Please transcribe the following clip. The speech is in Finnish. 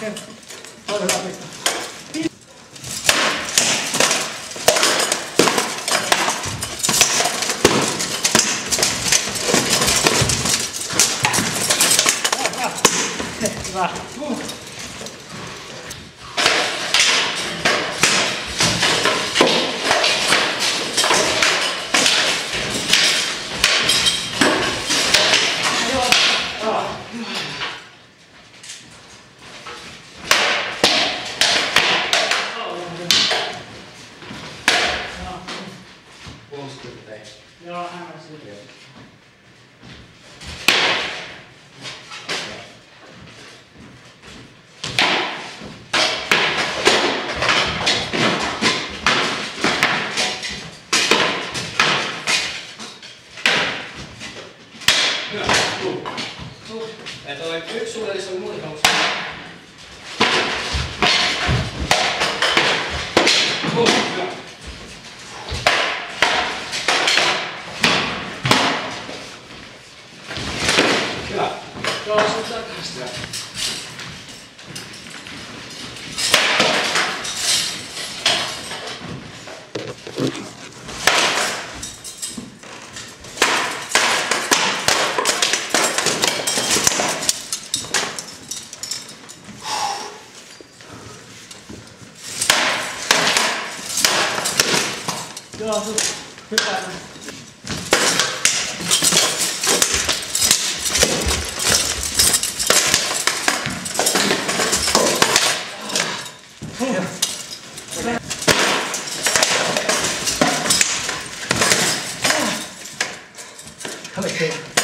Hyvä. Joo, aivan silti. Hyvä, tuu. Ja toi yksi suunnilleen on muuten kautta. Hyvä. Hyvä. Joo, sun takasta. Joo, hyvä. Come here.